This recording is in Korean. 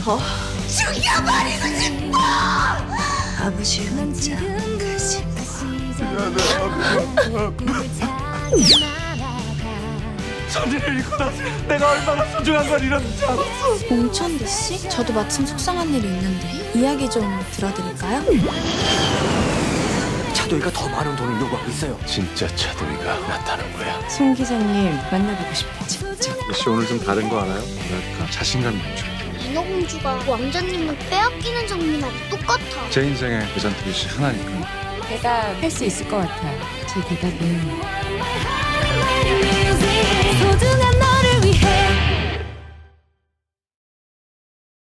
싶어. 죽여버리고 싶어. 아버지 혼자 가시고. 천리를 잃고 나서 내가 얼마나 소중한 걸 잃었는지 알았어. 봉천대 씨? 저도 마침 속상한 일이 있는데 이야기 좀 들어드릴까요? 차도이가 더 많은 돈을 요구하고 있어요. 진짜 차도이가 나타난 거야. 송 기자님 만나보고 싶어. 진짜. 씨 오늘 좀 다른 거 알아요? 뭐랄까 자신감이 넘쳐. 인어공주가 왕자님을 빼앗기는 장면하고 똑같아. 제 인생에 대전투기 하나니까. 대답할 수 있을 것 같아요. 제 대답은 소중한